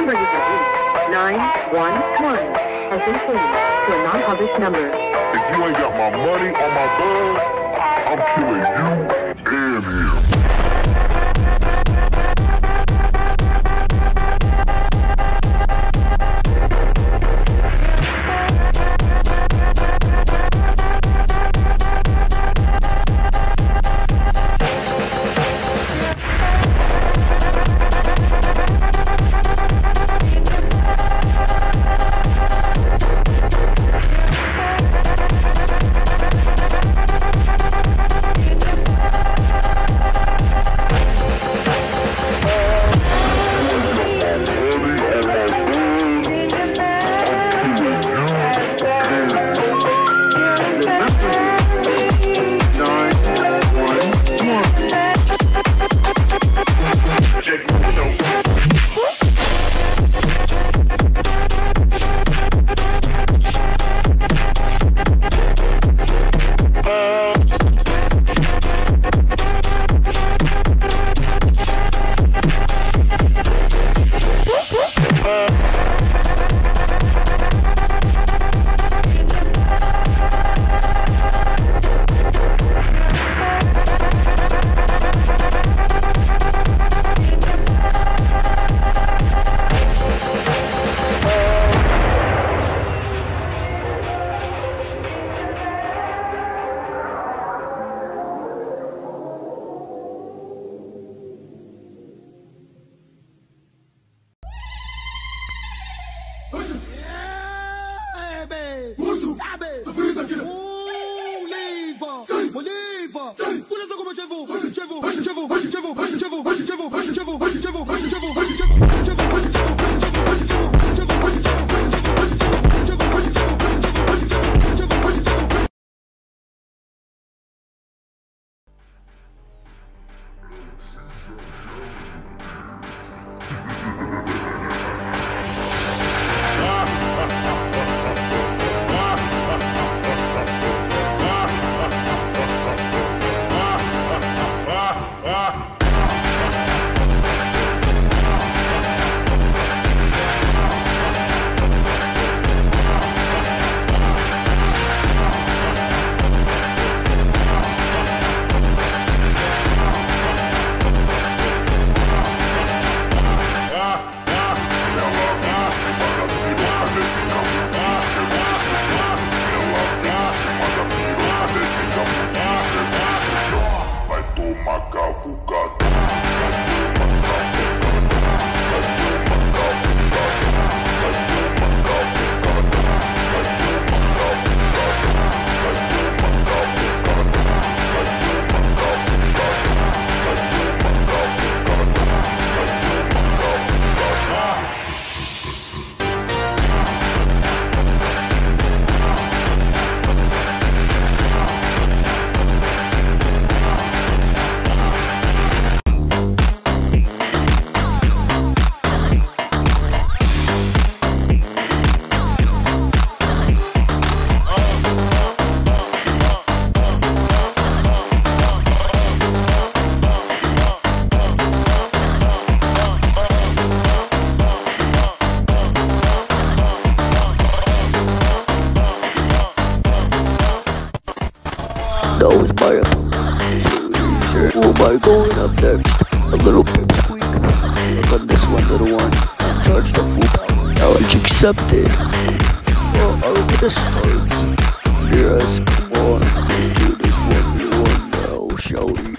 number you've reached, 911, has been changed to a non-published number. If you ain't got my money or my bug, I'm killing you and him. That was my apology. Who am I going up next? A little pipsqueak. Look on this one, little one. I'm charged up full power. Challenge accepted. Well, I'm gonna start. Yes, come on. Let's do this 1v1 now, shall we?